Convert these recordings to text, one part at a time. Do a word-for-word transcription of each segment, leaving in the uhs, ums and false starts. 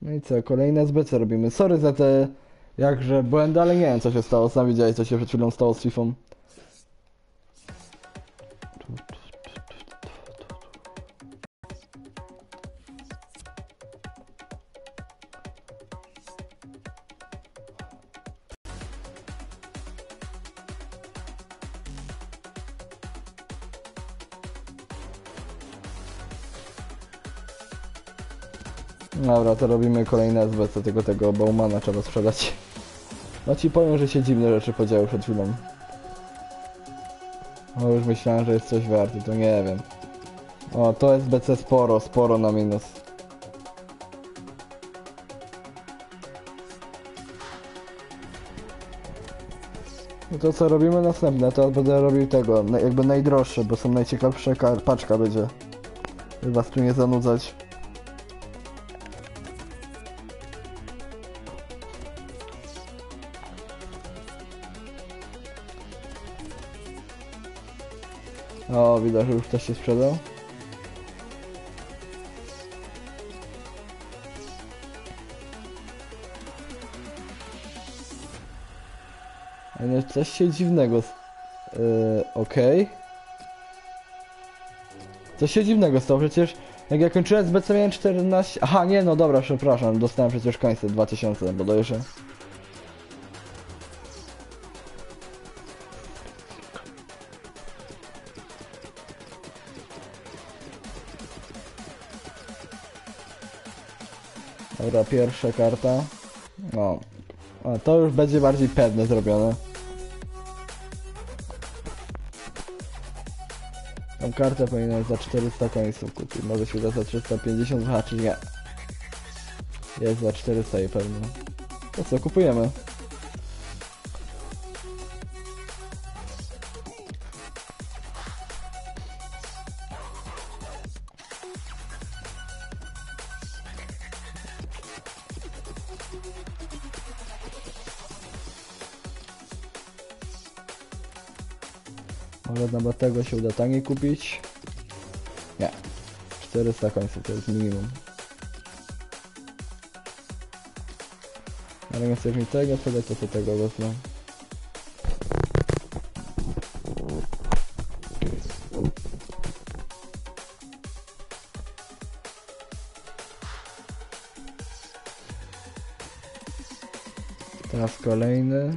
No i co, kolejne S B C robimy. Sorry za te jakże błędy, ale nie wiem co się stało. Sam widziałeś co się przed chwilą stało z Fifą. Dobra, to robimy kolejne S B C, tylko tego Baumana trzeba sprzedać. No ci powiem, że się dziwne rzeczy podziały przed chwilą. O, już myślałem, że jest coś warty, to nie wiem. O, to S B C sporo, sporo na minus. No to co robimy następne, to będę robił tego, jakby najdroższe, bo są najciekawsze, paczka będzie. Żeby was tu nie zanudzać. O, widać, że już ktoś się sprzedał. No coś się dziwnego. Yy, okej. Okay. Coś się dziwnego stało, przecież jak ja kończyłem z B C miałem czternaście... Aha, nie, no dobra, przepraszam, dostałem przecież końce dwa tysiące, bo dojeżdżę. Dobra, pierwsza karta. No. A, to już będzie bardziej pewne zrobione. Tą kartę powinienem za czterysta końców kupić. Może się uda za trzysta pięćdziesiąt zahaczyć? Nie. Jest za czterysta i pewnie. To co, kupujemy? Może nawet tego się uda taniej kupić? Nie. czterysta końców to jest minimum. Ale nie chcesz mi tego sprzedać, to tego wezmę. Teraz kolejny.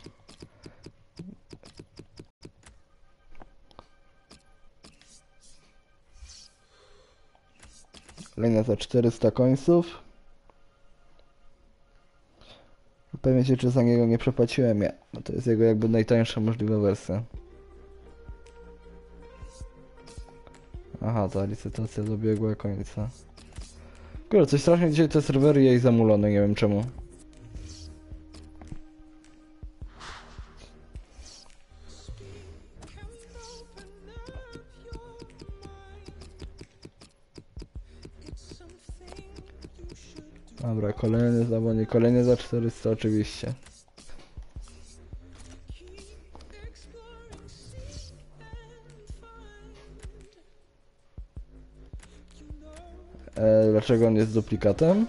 Kolejna za czterysta końców. Pewnie się, czy za niego nie przepłaciłem. Nie, bo to jest jego jakby najtańsza możliwa wersja. Aha, ta licytacja dobiegła końca. Kurde, coś strasznie dzisiaj te serwery jej zamulone, nie wiem czemu. Dobra, kolejny zawodnik, kolejny za czterysta oczywiście. E, dlaczego on jest duplikatem?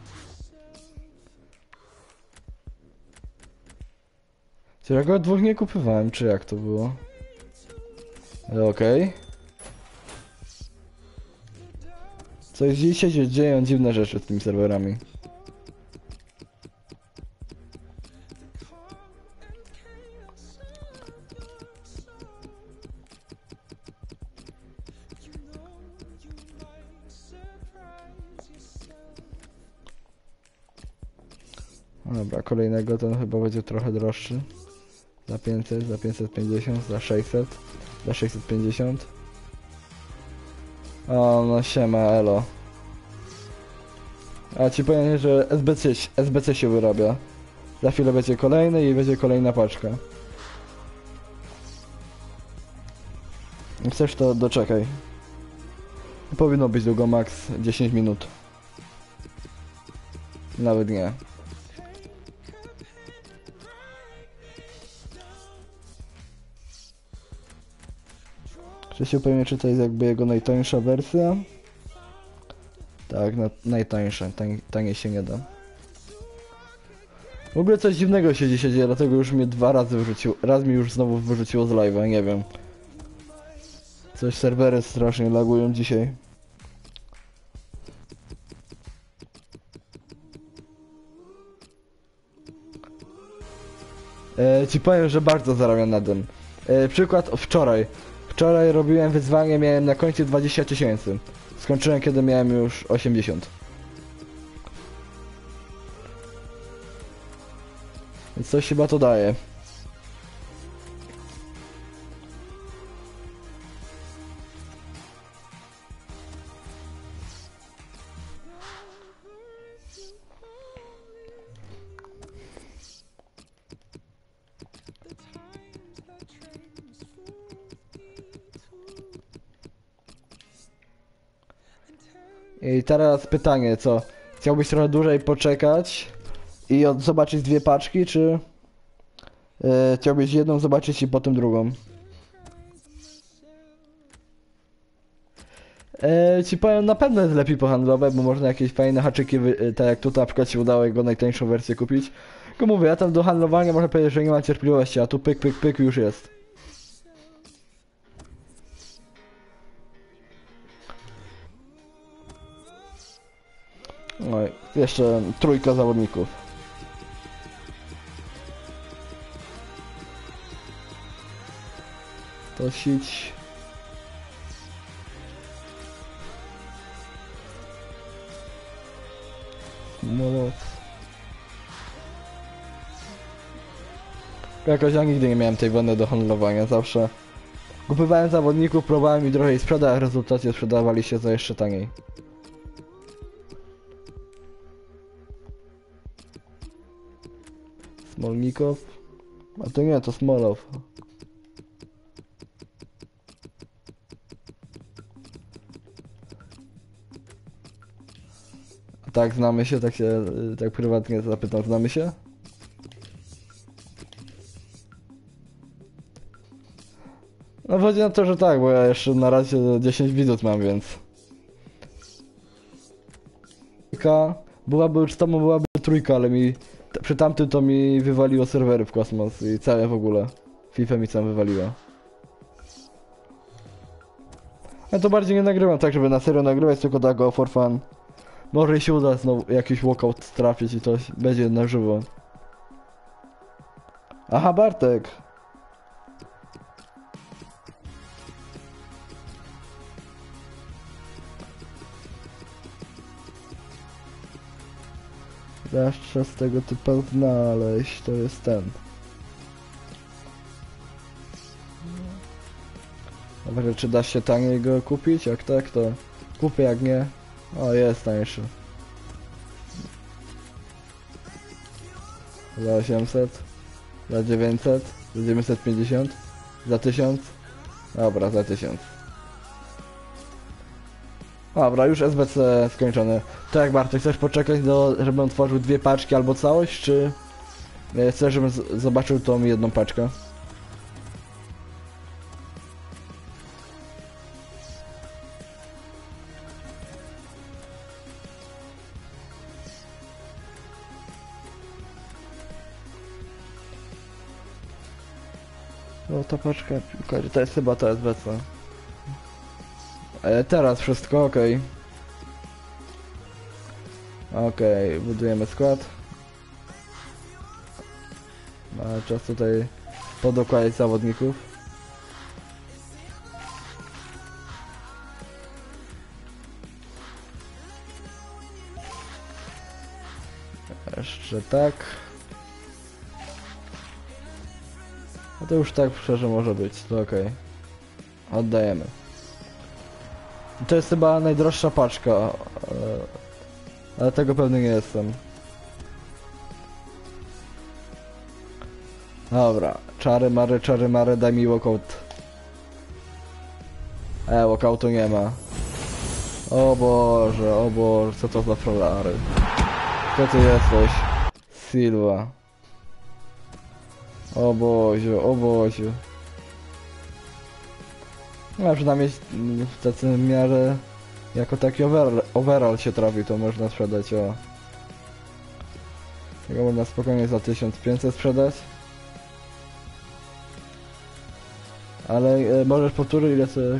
Czy ja go dwóch nie kupowałem, czy jak to było? E, okej. Okay. Coś dzisiaj się dzieją dziwne rzeczy z tymi serwerami. Dobra, kolejnego ten chyba będzie trochę droższy. Za pięćset, za pięćset pięćdziesiąt, za sześćset, za sześćset pięćdziesiąt. O, no siema, elo. A ci powiem, że S B C, S B C się wyrabia. Za chwilę będzie kolejny i będzie kolejna paczka. Chcesz, to doczekaj. Powinno być długo, max dziesięć minut. Nawet nie. Chcę się upewnić, czy to jest jakby jego najtańsza wersja. Tak, na, najtańsze, tań, taniej się nie da. W ogóle coś dziwnego się dzisiaj dzieje, dlatego już mnie dwa razy wyrzuciło. Raz mi już znowu wyrzuciło z live'a, nie wiem. Coś serwery strasznie lagują dzisiaj. E, ci powiem, że bardzo zarabiam na tym. E, przykład wczoraj. Wczoraj robiłem wyzwanie, miałem na końcu dwadzieścia tysięcy. Skończyłem, kiedy miałem już osiemdziesiąt. Więc coś chyba to daje. I teraz pytanie, co? Chciałbyś trochę dłużej poczekać i od, zobaczyć dwie paczki, czy yy, chciałbyś jedną zobaczyć i potem drugą? Yy, ci powiem, na pewno jest lepiej pohandlować, bo można jakieś fajne haczyki, yy, tak jak tutaj na przykład się udało jego najtańszą wersję kupić. Tylko mówię, ja tam do handlowania można powiedzieć, że nie ma cierpliwości, a tu pyk, pyk, pyk już jest. Oj, jeszcze trójka zawodników. To sić. Moloc. Jakoś ja nigdy nie miałem tej wony do handlowania, zawsze kupowałem zawodników, próbowałem i trochę ich sprzedać, a w rezultacie sprzedawali się za jeszcze taniej. Smolnikow? A to nie, to Smolow. A tak, znamy się, tak się, tak prywatnie zapytam, znamy się? No chodzi na to, że tak, bo ja jeszcze na razie dziesięć widzów mam, więc... Trójka, byłaby już z tobą, byłaby trójka, ale mi... Przy tamtym to mi wywaliło serwery w kosmos i całe w ogóle. FIFA mi sam wywaliła. Ja to bardziej nie nagrywam tak, żeby na serio nagrywać, tylko tak go for fun. Może się uda znowu jakiś walkout trafić i to będzie na żywo. Aha, Bartek! Jeszcze z tego typa znaleźć, to jest ten. Dobra, czy da się taniej go kupić? Jak tak, to kupię, jak nie. O, jest tańszy. Za osiemset, za dziewięćset, za dziewięćset pięćdziesiąt, za tysiąc. Dobra, za tysiąc. Dobra, już S B C skończone. To jak, Bartek, chcesz poczekać, do, żebym otworzył dwie paczki albo całość, czy chcesz, żebym z zobaczył tą jedną paczkę? No ta paczka, to jest chyba to S B C. E, teraz wszystko, okej. Okay. Okej, okay, budujemy skład. A czas tutaj podokładać zawodników. Jeszcze tak. No to już tak szczerze może być, to okej. Okay. Oddajemy. To jest chyba najdroższa paczka, ale tego pewny nie jestem. Dobra, czary mary, czary mary, daj mi walkout. E, walkoutu nie ma. O Boże, o Boże, co to za frolary. Kto ty jesteś? Silva. O Boziu, o Boziu. No przynajmniej tacy w miarę Jako taki overall, overall się trafi, to można sprzedać, o. Tego można spokojnie za tysiąc pięćset sprzedać. Ale e, możesz powtórzyć ile chcesz.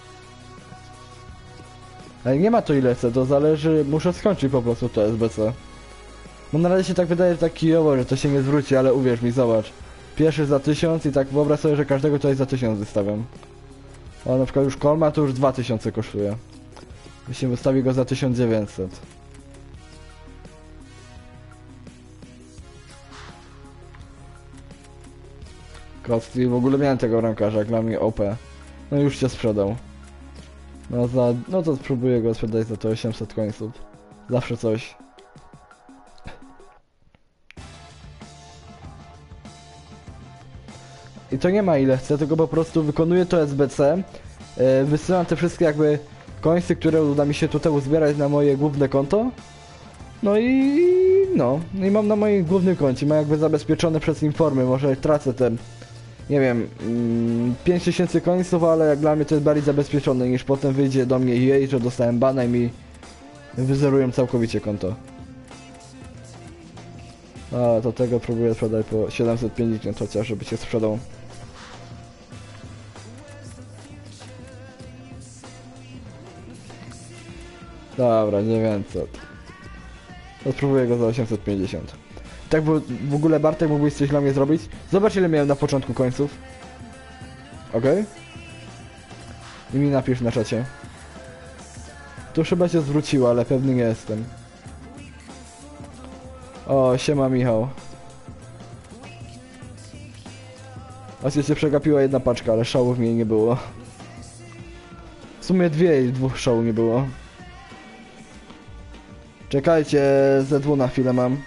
Ale nie ma to ile chcę, to zależy, muszę skończyć po prostu to S B C. Bo na razie się tak wydaje, że tak kijowo, że to się nie zwróci, ale uwierz mi, zobacz. Pierwszy za tysiąc i tak wyobraź sobie, że każdego tutaj za tysiąc wystawiam. A na przykład już Kolma to już dwa tysiące kosztuje. Jeśli wystawi go za tysiąc dziewięćset. Kostki, w ogóle miałem tego bramkarza, jak dla mnie O P. No już się sprzedał. No za, no to spróbuję go sprzedać za to osiemset końców. Zawsze coś. I to nie ma ile chcę, tylko po prostu wykonuję to S B C. Yy, wysyłam te wszystkie jakby końce, które uda mi się tutaj uzbierać na moje główne konto. No i no, i mam na moim głównym koncie, mam jakby zabezpieczone przez informy, może tracę ten, nie wiem, mm, pięć tysięcy końców, ale jak dla mnie to jest bardziej zabezpieczone niż potem wyjdzie do mnie E A, że dostałem bana i mi wyzerują całkowicie konto. A to tego próbuję sprzedać po siedemset pięćdziesiąt chociaż, żeby się sprzedał. Dobra, dziewięćset. To spróbuję go za osiemset pięćdziesiąt. Tak w, w ogóle Bartek mógłbyś coś dla mnie zrobić? Zobacz ile miałem na początku końców. Okej? Okay? I mi napisz na czacie. To już chyba się zwróciło, ale pewny nie jestem. O, siema Michał. Właśnie się przegapiła jedna paczka, ale szału w niej nie było. W sumie dwie i dwóch szału nie było. Czekajcie, Z dwa na chwilę mam.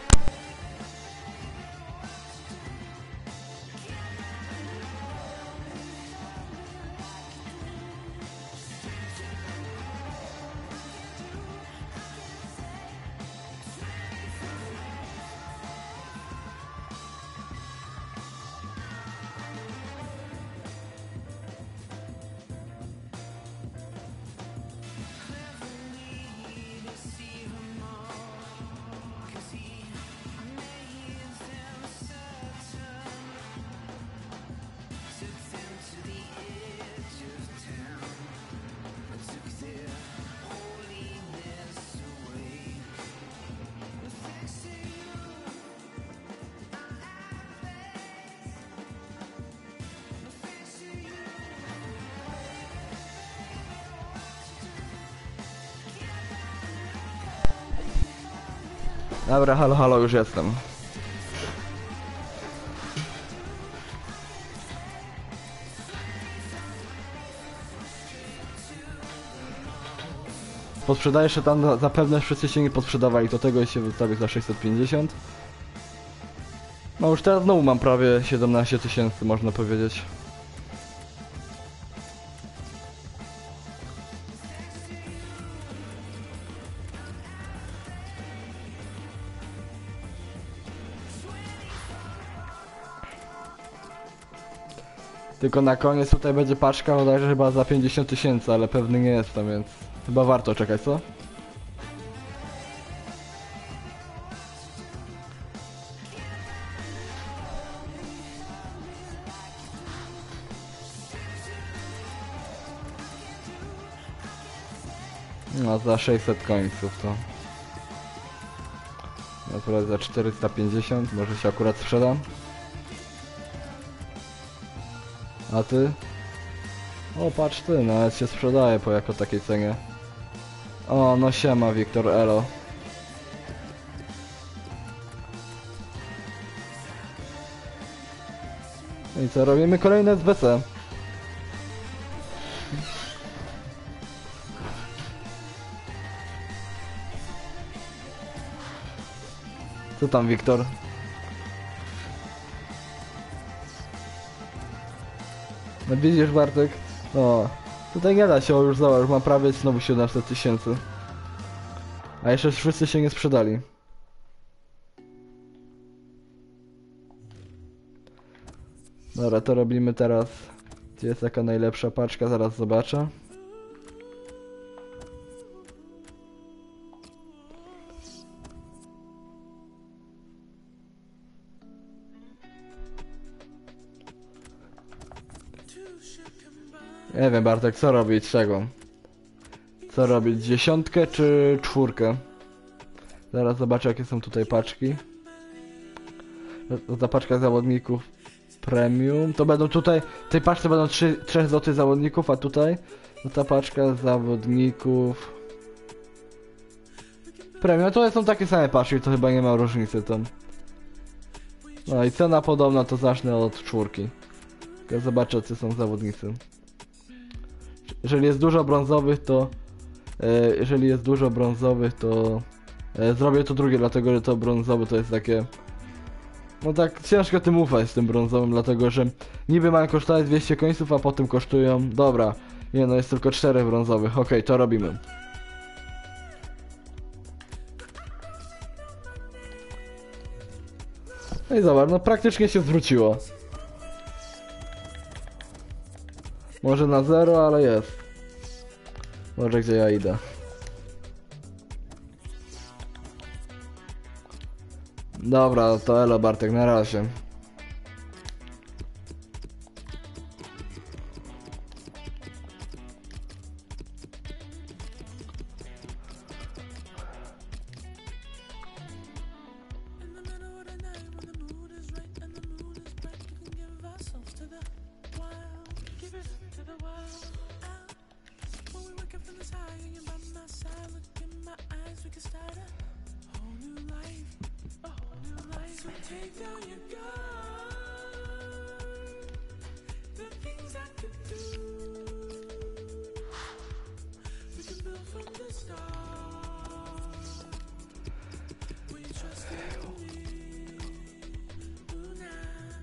Dobra, halo, halo, już jestem. Podsprzedajesz się tam, zapewne wszyscy się nie podsprzedawali, to tego się wystawi za sześćset pięćdziesiąt. No już teraz znowu mam prawie siedemnaście tysięcy, można powiedzieć. Tylko na koniec tutaj będzie paczka, bodajże chyba za pięćdziesiąt tysięcy, ale pewny nie jestem, więc chyba warto czekać, co? No za sześćset końców to... Akurat za czterysta pięćdziesiąt, może się akurat sprzedam. A ty? O, patrz ty, nawet się sprzedaje po jako takiej cenie. O, no siema, Wiktor Elo. I co, robimy kolejne S B C. Co tam, Wiktor? No widzisz, Bartek? O, tutaj nie da się, o, już zobacz, już mam prawie znowu siedemset tysięcy. A jeszcze wszyscy się nie sprzedali. Dobra, to robimy teraz. Gdzie jest taka najlepsza paczka? Zaraz zobaczę. Nie wiem, Bartek, co robić, czego? Co robić, dziesiątkę czy czwórkę? Zaraz zobaczę, jakie są tutaj paczki. Ta paczka zawodników premium. To będą tutaj, w tej paczce będą trzy złotych zawodników, a tutaj no ta paczka zawodników premium. To są takie same paczki, to chyba nie ma różnicy tam. No i cena podobna, to zacznę od czwórki. Tylko zobaczę, co są zawodnicy. Jeżeli jest dużo brązowych, to e, jeżeli jest dużo brązowych, to e, zrobię to drugie, dlatego że to brązowy to jest takie... No tak ciężko tym ufać z tym brązowym, dlatego że niby mają kosztować dwieście końców, a potem kosztują... Dobra, nie no, jest tylko cztery brązowych, okej, okay, to robimy. No i zobacz, no praktycznie się zwróciło. Może na zero, ale jest. Może gdzie ja idę. Dobra, to elo Bartek, na razie. Take down your guard. The things I could do, we can build from the start. Will you trust in me? Ooh, nah.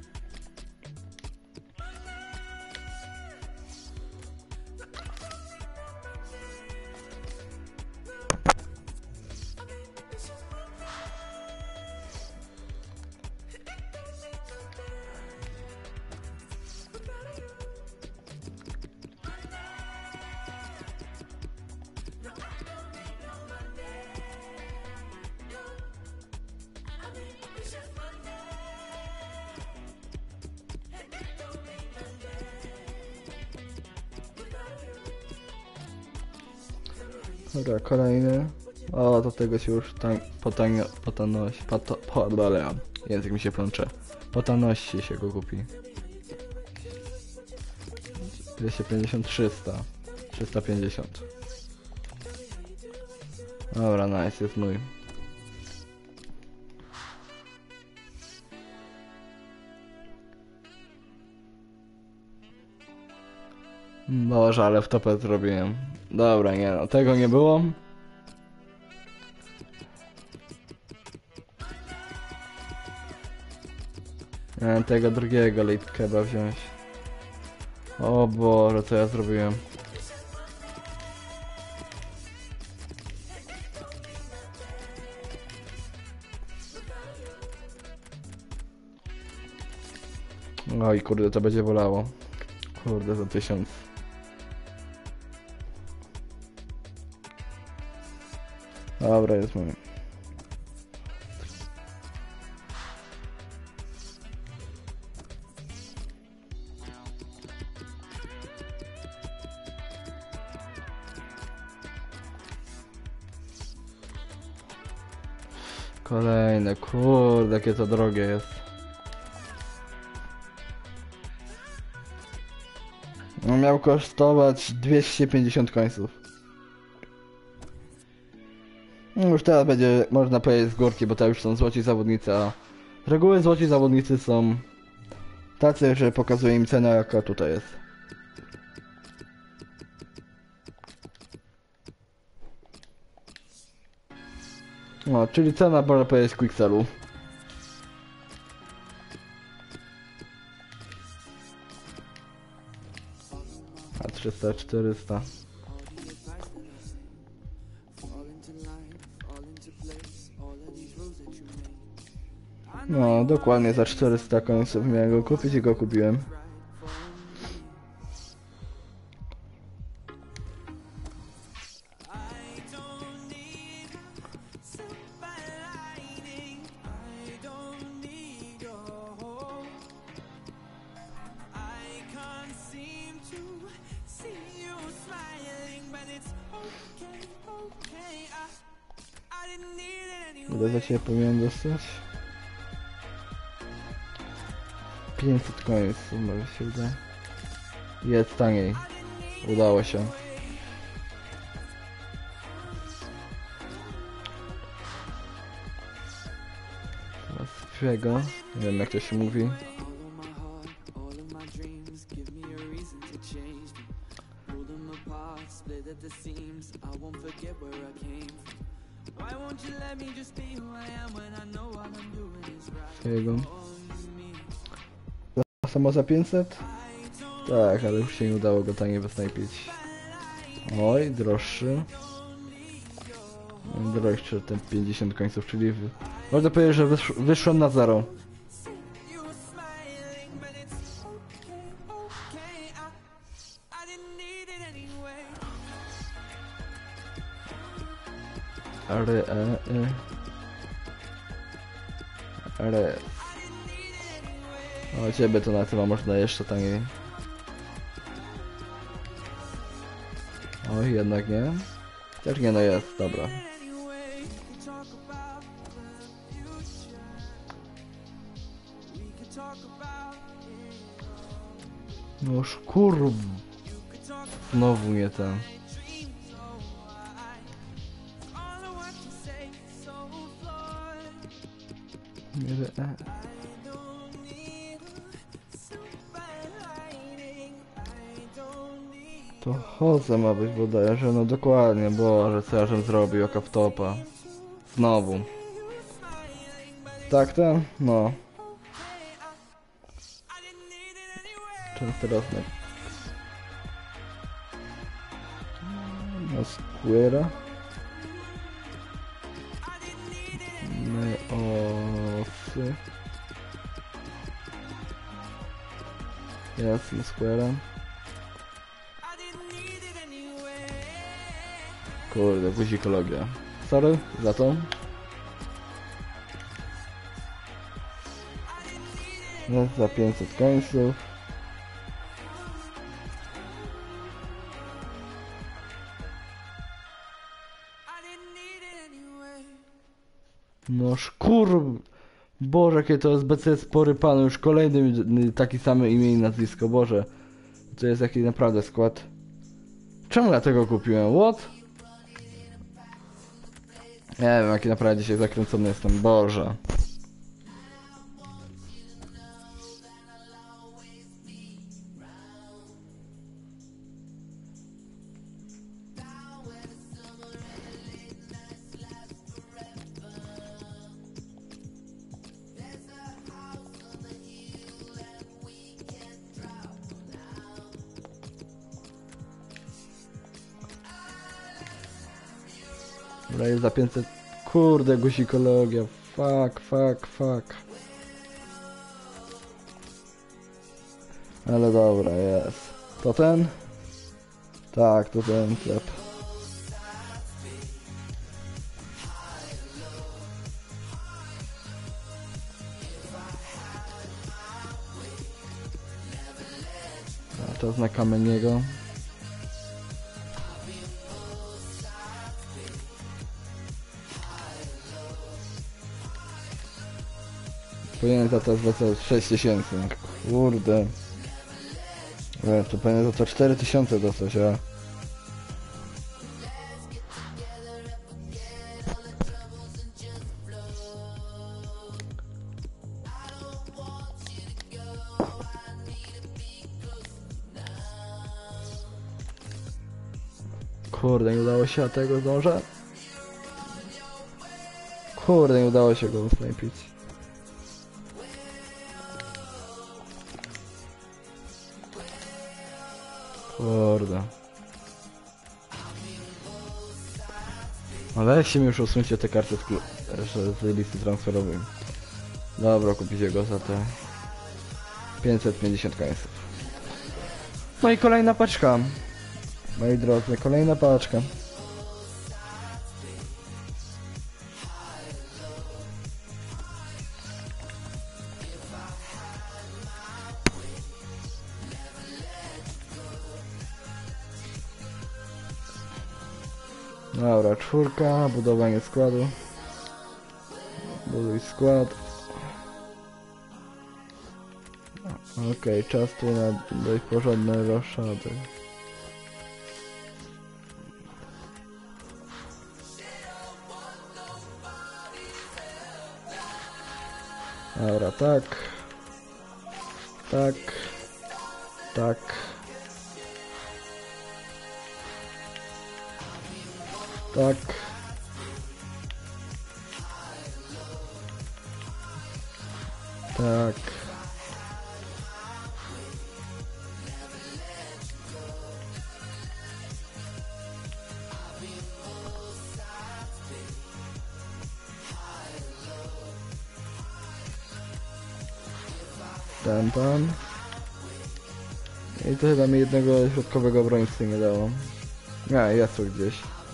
Dobra, kolejny. O, do tego się już tam potania, potaność, pato, po, ale język mi się plącze. Potaności się go kupi. dwieście pięćdziesiąt, trzysta. trzysta pięćdziesiąt. Dobra, nice, jest mój. Boże, ale w topę zrobiłem. Dobra, nie no, tego nie było. Miałem tego drugiego late keba wziąć. O Boże, co ja zrobiłem. Oj kurde, to będzie bolało. Kurde, za tysiąc. Dobra, jest mój. Kolejne, kurde, jakie to drogie jest. No, miał kosztować dwieście pięćdziesiąt końców. No, już teraz będzie można powiedzieć z górki, bo to już są złoci zawodnicy, a z reguły złoci zawodnicy są tacy, że pokazuje im cenę, jaka tutaj jest. No, czyli cena, można powiedzieć, Quicksellu. A trzysta, czterysta. No, dokładnie za czterysta końców miałem go kupić i go kupiłem. See Ile za ciebie powinienem dostać? pięćset końców, może się uda. Jest taniej. Udało się. Teraz Fiego. Nie wiem jak to się mówi. Fiego. Samo za pięćset? Tak, ale już się nie udało go taniej wysnajpić. Oj, droższy. Droższy ten pięćdziesiąt końców, czyli w... można powiedzieć, że wysz... wyszłem na zero. Ale, e, e. Ale... O, ciebie to na tyle można jeszcze taniej. Oj, jednak nie. Chociaż nie, no jest, dobra. Noż kurw. Znowu nie ten. Nie, e. To Jose ma być bodajże, no dokładnie, Boże, co ja żem zrobił, jaka wtopa. Znowu. Tak ten? No. Czas teraz na... Na Square'a. Neosy. Jest, na Square'a. Kurde, guzikologia. Sorry za to. No, za pięćset końców. Noż kur... Boże, jakie to jest B C spory panu. Już kolejny taki same imię i nazwisko. Boże. To jest jakiś naprawdę skład. Czemu ja tego kupiłem? What? Nie wiem, jaki naprawdę dzisiaj zakręcony jestem. Boże. Dobra, jest za pięćset. Kurde, guzikologia. Fuck, fuck, fuck. Ale dobra, jest. To ten? Tak, to ten chleb. A czas na Kamieniego. Powinien za to zwracać sześć tysięcy. Kurde. Nie, to powinien za to cztery tysiące dostać, a... Kurde, nie udało się, a tego zdążę? Kurde, nie udało się go snajpić. Kurde. Ale się mi już usuńcie te karty z, z listy transferowej. Dobra, kupicie go za te pięćset pięćdziesiąt końców. No i kolejna paczka. Moi drodzy, kolejna paczka. Dobra, czwórka, budowanie składu. Buduj skład. Okej, okay, czas tu na dość porządne roszady. Dobra, tak. Tak. Tak. Tak. Tak. Ten pan. I to chyba mi jednego środkowego obrońcy nie dało. A, jest tu gdzieś.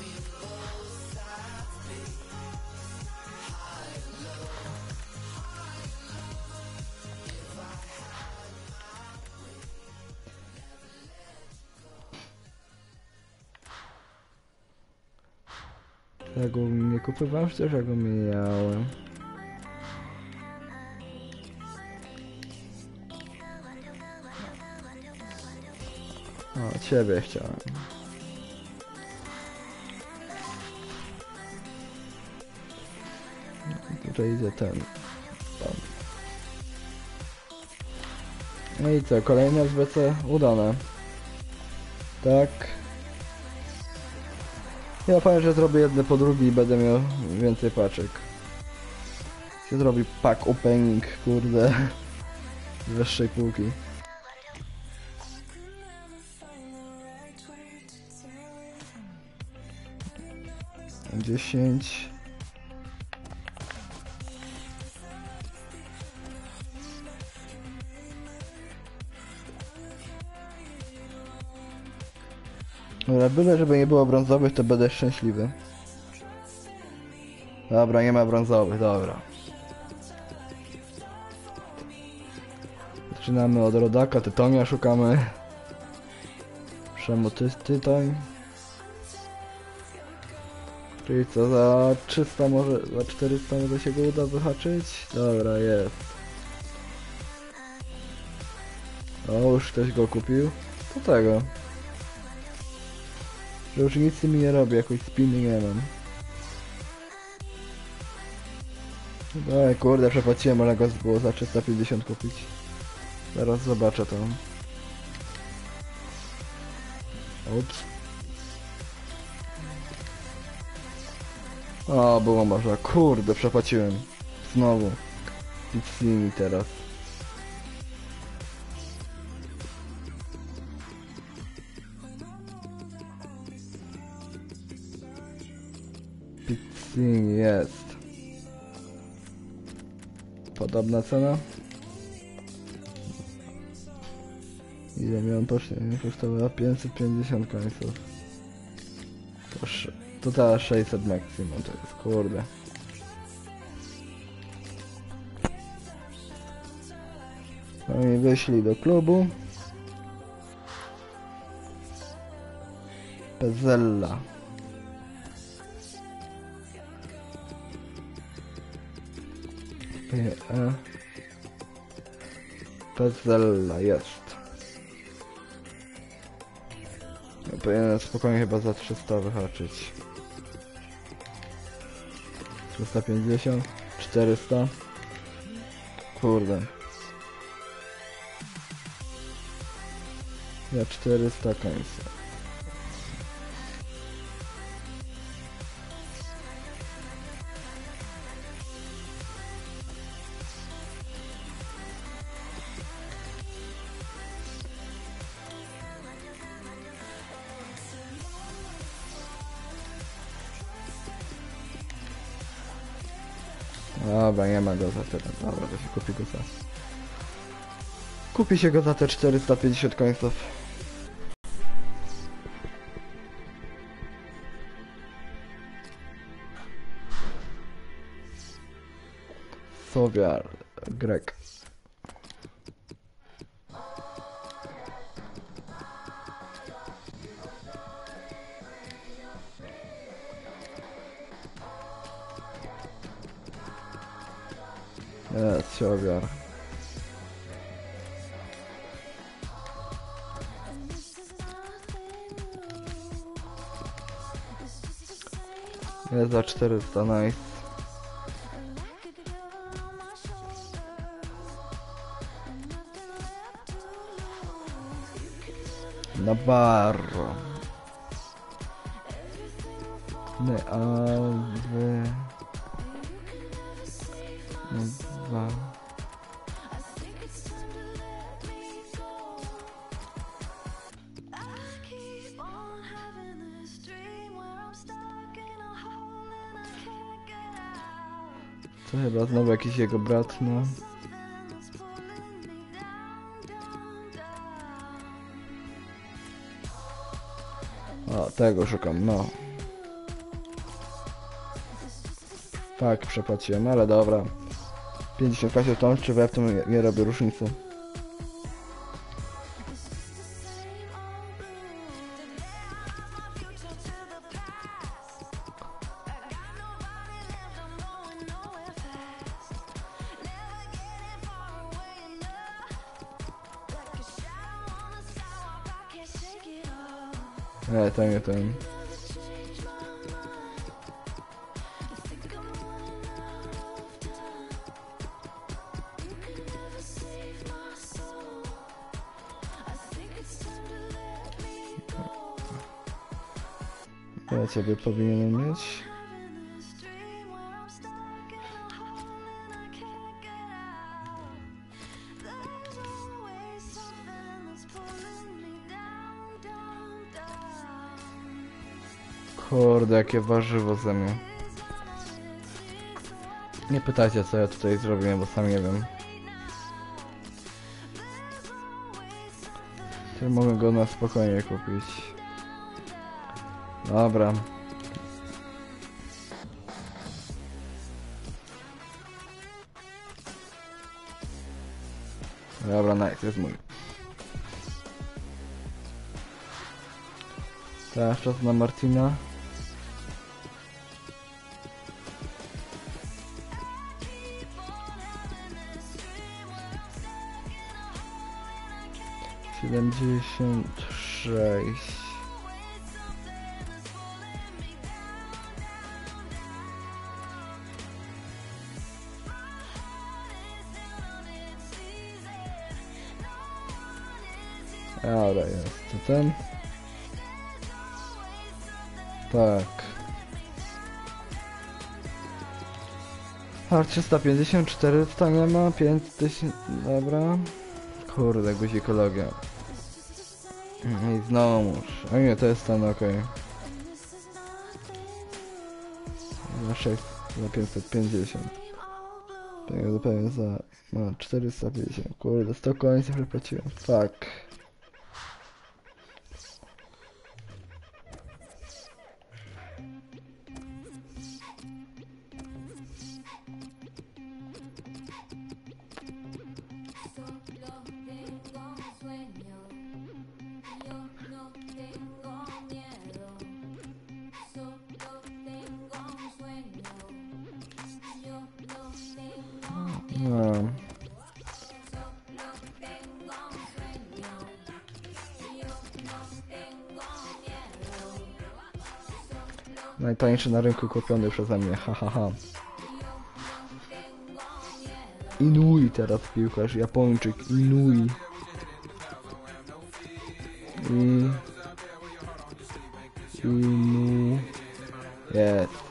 Ja go nie kupowałem, przecież ja go miałem. O, ciebie chciałem. Tutaj idzie ten. Tam. No i co, kolejne S B C udane. Tak. Ja powiem, że zrobię jedne po drugie i będę miał więcej paczek. Się zrobi pack opening, kurde. Z wyższej półki. dziesięć. Dobra, byle żeby nie było brązowych, to będę szczęśliwy. Dobra, nie ma brązowych, dobra. Zaczynamy od rodaka, tytonia szukamy. Przemo ty, tytoń. Czyli co, za trzysta może, za czterysta może się go uda wyhaczyć? Dobra, jest. O, już ktoś go kupił. Co tego? Że już nic z tym nie robi, jakoś spiny nie mam. Ej, kurde, przepłaciłem, ale go było za trzysta pięćdziesiąt kupić. Zaraz zobaczę to. Ups. O, było można. Kurde, przepłaciłem. Znowu. Pizzini teraz. Pizzini jest. Podobna cena. Ile miałem poszło? Kosztowała pięćset pięćdziesiąt końców. Proszę. To teraz sześćset maksimum to jest, kurde. Oni wyszli do klubu. Pezzella. P E Pezzella jest. Ja powinienem spokojnie chyba za trzysta wyhaczyć. trzysta pięćdziesiąt, czterysta. Kurde. Ja czterysta końca. Dobra, nie ma go za tyle. Dobra, to się kupi go za... Kupi się go za te czterysta pięćdziesiąt końców. Sowiar, Grek. Jest, się obiar. Jest za czterysta, nice. Na barro. Nie, a wy... No, dwa. To chyba znowu jakiś jego brat, no. O, tego szukam, no. Tak, przepłaciłem, ale dobra. pięćdziesiąt kasie ton, czy web to nie, nie robi różnicy. Nie, to nie ten. Ja ciebie powinienem mieć. Kurde, jakie warzywo ze mnie. Nie pytajcie, co ja tutaj zrobiłem, bo sam nie wiem. To mogę go na spokojnie kupić. Dobra. Dobra, nice, jest mój. Teraz czas na Martina. siedemdziesiąt sześć. Dobra, jest to ten. Tak. A trzysta pięćdziesiąt, czterysta nie ma, pięć tysięcy, dobra. Kurde, guzikologia. I znowuż. A nie, to jest ten, okej. Okay. Na sześć, na pięćset pięćdziesiąt. Pewnie zupełnie za... No, czterysta pięćdziesiąt. Kurde, sto końców przepłaciłem. Fuck. No. Najtańszy na rynku kupiony przeze mnie, hahaha. Ha, ha. Inui teraz piłkarz, Japończyk, Inui. I... Inu... Jest.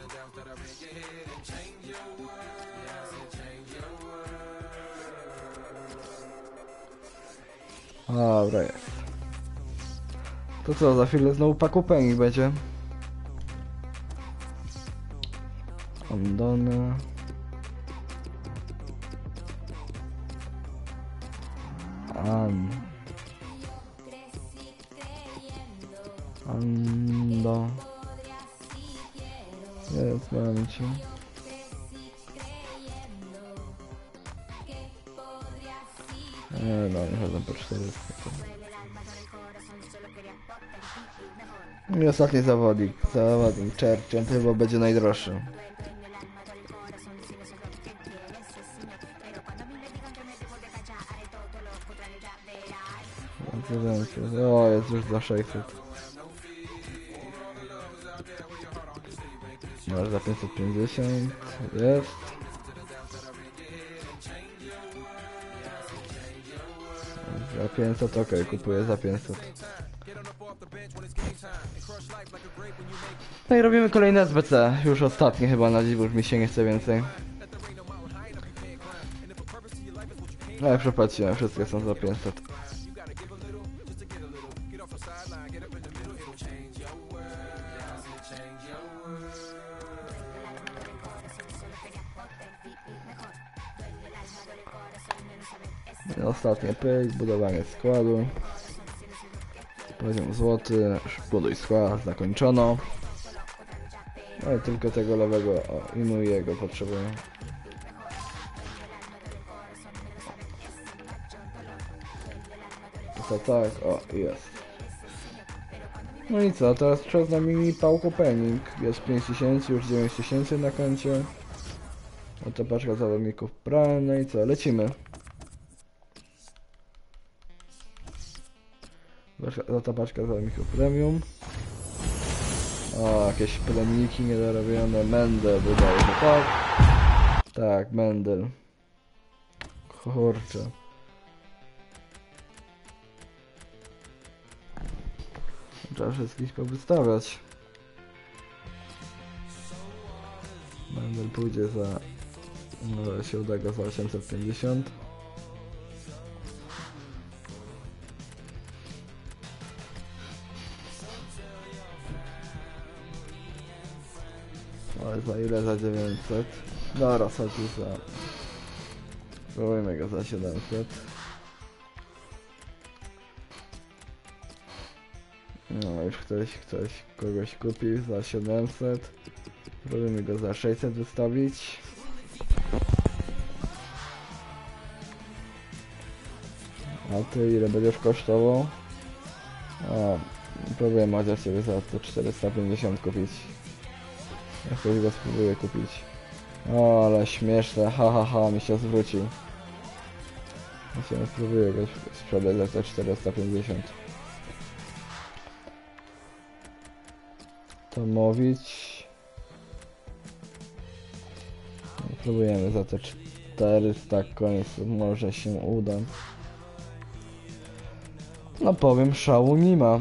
Dobra, jest. To co, za chwilę znowu pakupenik będzie. Andona. An. Ando. Jest, mam cię. Nie no, nie chodzę po czterysta. I ostatni zawodnik, zawodnik, Churchill, to chyba będzie najdroższy. O, jest już za sześćset. Masz za pięćset pięćdziesiąt. Jest. Za pięćset, ok, kupuję za pięćset. No i robimy kolejne S B C. Już ostatnie chyba na dziś, bo już mi się nie chce więcej. No ja przepłaciłem, wszystkie są za pięćset. Ostatnie pyk, budowanie składu. Poziom złoty, buduj skład, zakończono. No i tylko tego lewego, o, i mój jego potrzebuję. To tak, o, jest. No i co, teraz czas na mini pałko penning. Jest pięć tysięcy, już dziewięć tysięcy na koncie. Oto paczka zawodników pralnej, no i co, lecimy. Zata paczka zawodników premium. O, jakieś plemniki niedorobione. Mendel wydaje się, tak? Tak, Mendel. Kurczę. Trzeba wszystkich powystawiać. Mendel pójdzie za... No, się uda go za osiemset pięćdziesiąt. Ale za ile? Za dziewięćset. Dobra, chodzi za... Spróbujmy go za siedemset. No już ktoś, ktoś kogoś kupił za siedemset. Spróbujmy go za sześćset wystawić. A ty ile będziesz kosztował? A, próbuję chociaż sobie za to czterysta pięćdziesiąt kupić. Ja ktoś go spróbuję kupić. O, ale śmieszne, ha ha ha, mi się zwrócił. Ja się spróbuję go sprzedać za te czterysta pięćdziesiąt. To mówić. Próbujemy za te czterysta końców, może się uda. No powiem, szału nie ma.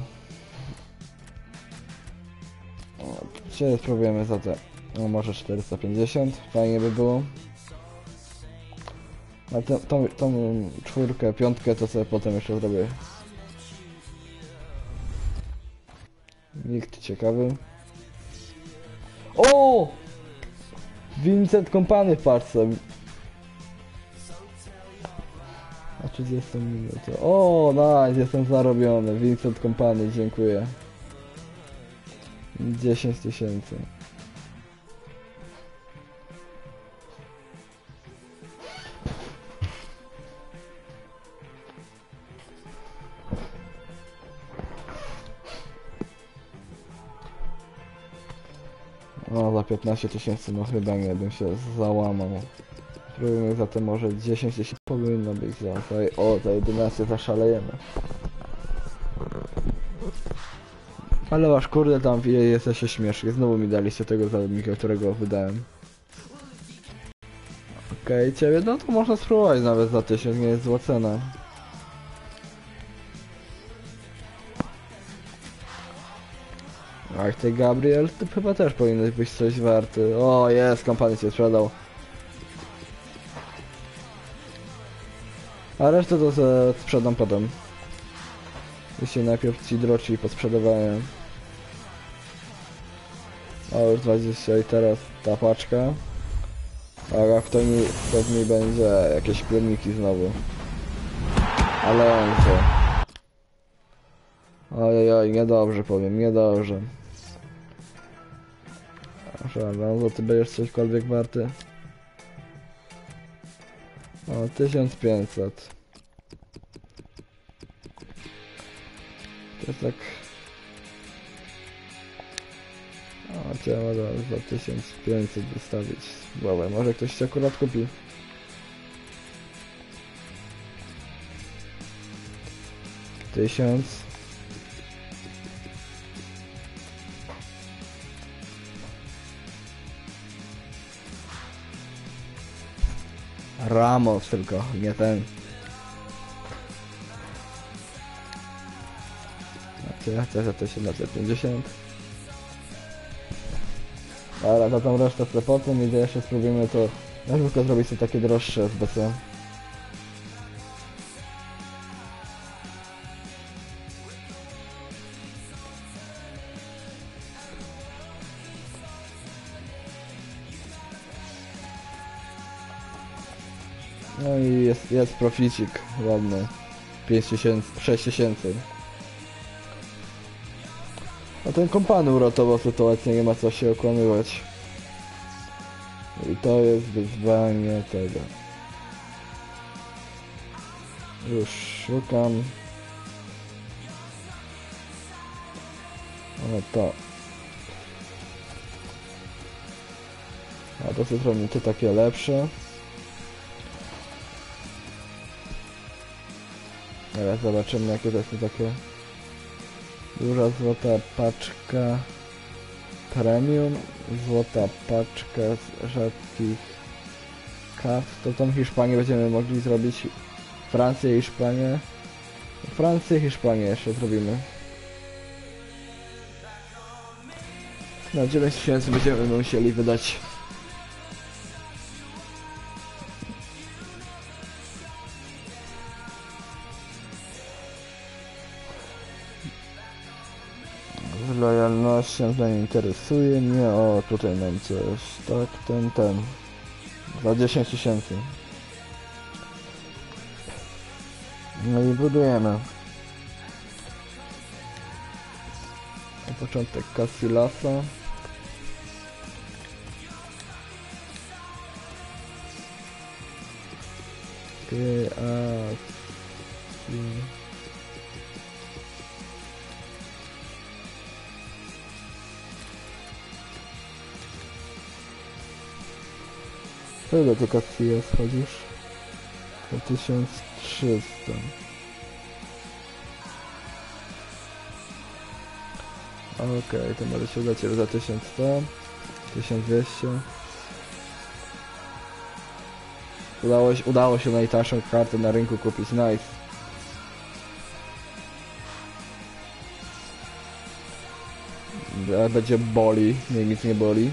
Dzisiaj spróbujemy za te, no może czterysta pięćdziesiąt, fajnie by było. A tą, tą, tą czwórkę, piątkę to sobie potem jeszcze zrobię. Nikt ciekawy. O! Vincent Kompany w parce. A trzydzieści minut. O, nice, jestem zarobiony. Vincent Kompany, dziękuję. dziesięć tysięcy. O, za piętnaście tysięcy, no chyba nie bym się załamał. Spróbujmy zatem może dziesięć tysięcy powinno być za... O, za jedenaście zaszalejemy. Ale wasz kurde tam jesteście śmiesznie. Znowu mi daliście tego zawodnika, którego wydałem. Okej, okay, ciebie, no to można spróbować nawet za tysiąc, nie jest zła cena. Ach, ty Gabriel, ty chyba też powinieneś być coś warty. O, jest, kompanii się sprzedał. A resztę to se sprzedam potem. Jeśli najpierw ci droci posprzedawałem. O, już dwadzieścia i teraz ta paczka. A kto mi, kto w niej będzie? Jakieś plemniki znowu. Ale on co? Ojej, oj, niedobrze powiem, niedobrze. Proszę, no ty będziesz cośkolwiek warty? O, tysiąc pięćset. To jest tak... O, cię można za tysiąc pięćset wystawić głowę. Może ktoś ci akurat kupi. Tysiąc. Ramos tylko, nie ten. Znaczy, chcę za tysiąc pięćdziesiąt. Ale na tą resztę sobie potem i jeszcze spróbujemy to na szybko zrobić sobie takie droższe S B C. No i jest, jest proficik ładny. pięć tysięcy, sześć tysięcy. A ten kompany uratował sytuację, nie ma co się okłamywać. I to jest wyzwanie tego. Już szukam. O to. A to co zrobimy tu takie lepsze. Teraz zobaczymy jakie to są takie. Duża złota paczka premium, złota paczka z rzadkich kaw. To tą Hiszpanię będziemy mogli zrobić. Francję i Hiszpanię. Francję i Hiszpanię jeszcze zrobimy. Na dziewięć tysięcy będziemy musieli wydać. Z lojalnością to nie interesuje mnie. O, tutaj mam coś. Tak, ten, ten. Za dziesięć tysięcy. No i budujemy. Na początek Casilasa. Okej, a... Ile tylko chwilę schodzisz? Po tysiąc trzysta. Okej, okay, to może się udać za tysiąc sto, tysiąc dwieście. Udało się, udało się najtańszą kartę na rynku kupić, nice. Będzie boli, mnie nic nie boli.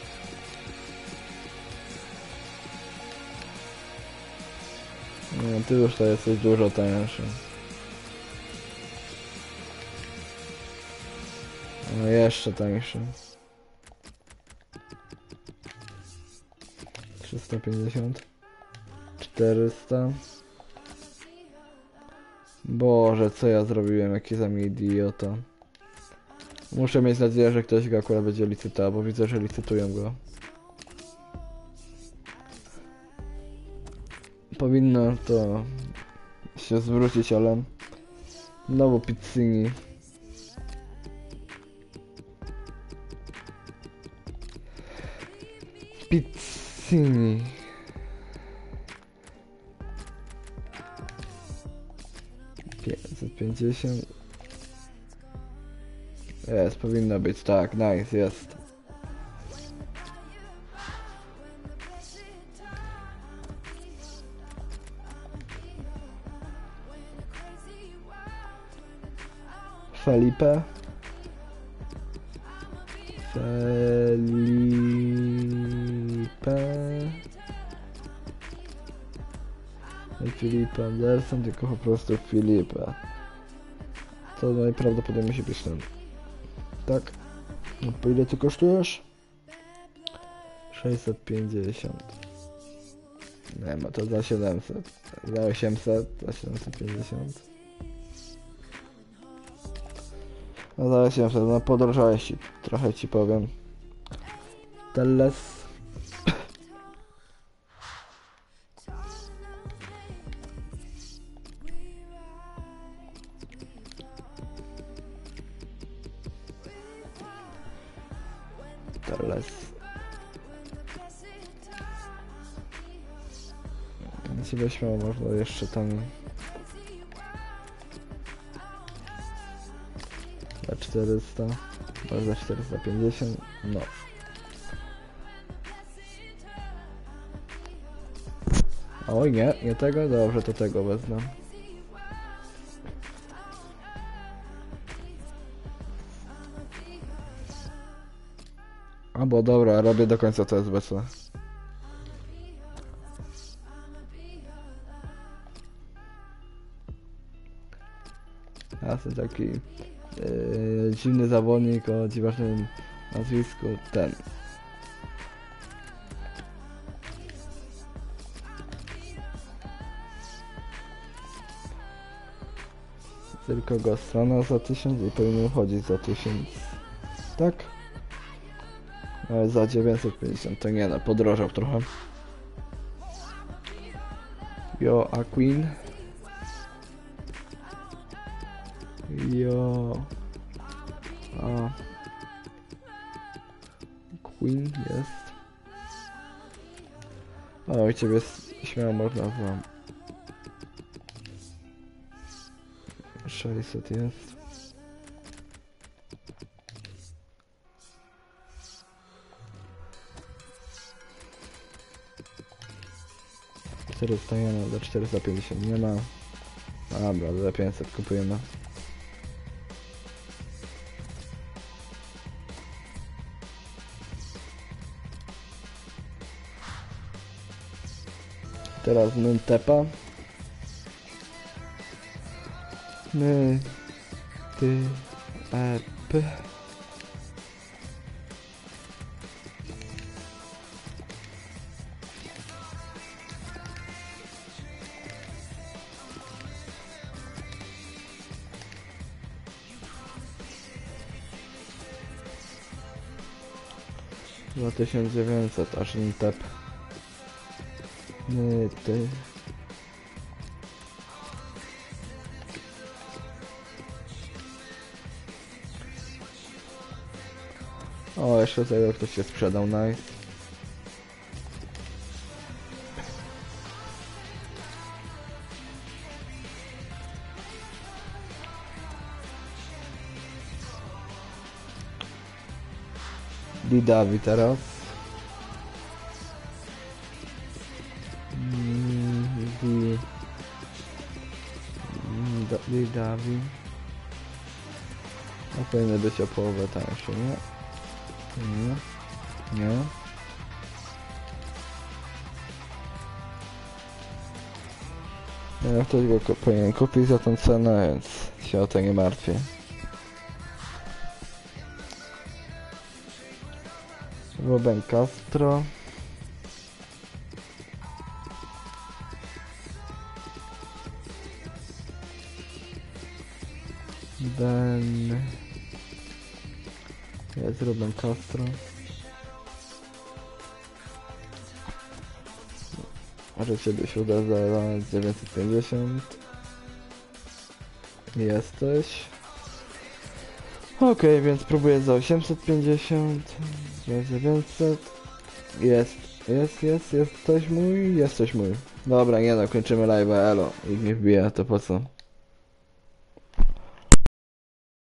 No, ty już to jesteś dużo tańszy. No jeszcze tańszy. trzysta pięćdziesiąt. czterysta. Boże, co ja zrobiłem, jaki za mnie idiota. Muszę mieć nadzieję, że ktoś go akurat będzie licytował, bo widzę, że licytują go. Powinno to się zwrócić, ale znowu Pizzini. Pizzini. pięćset pięćdziesiąt. Jest, powinno być, tak, nice, jest. Felipe. Felipe. Nie Filipe Anderson, tylko po prostu Filipe. To najprawdopodobniej się pisze. Tak? No, po ile ty kosztujesz? sześćset pięćdziesiąt. Nie ma, to za siedemset. Za osiemset, za siedemset pięćdziesiąt. No za osiemset, no podrożałeś ci, trochę ci powiem. Teles. Teles. Ci weźmiemy, można jeszcze tam... Za czterysta. Może za czterysta pięćdziesiąt. No. Oj nie, nie tego? Dobrze, to tego wezmę. Albo dobra, robię do końca to S B C. Ja jestem taki yy, dziwny zawodnik o dziwacznym nazwisku, ten. Tylko go strona za tysiąc i powinien chodzić za tysiąc. Tak? Ale za dziewięćset pięćdziesiąt to nie no, podrożał trochę. Yo, a Queen. Yo. A. Queen jest. O, i ciebie śmiało można znam. sześćset jest. czterysta nie ma, za czterysta pięćdziesiąt nie ma. Dobra, za pięćset kupujemy. Teraz Nuntepa. My, ty, e, p. dwa tysiące dziewięćset, aż Nuntep. My, ty. O, jeszcze tego ktoś się sprzedał, nice. Didavi teraz. Mm, Di... Didavi. A powinny być o połowę tańsze, nie? Nie. Nie. Ja ktoś go powinien kupić za tą cenę, więc się o to nie martwię. Ruben Castro. Ben... Jest Ruben Castro. Może ciebie się uda za dziewięćset pięćdziesiąt. Jesteś. Okej, okay, więc próbuję za osiemset pięćdziesiąt. Za dziewięćset. Jest, jest, jest, jesteś mój, jesteś mój. Dobra, nie no, kończymy live'a, elo. I nie wbija, to po co?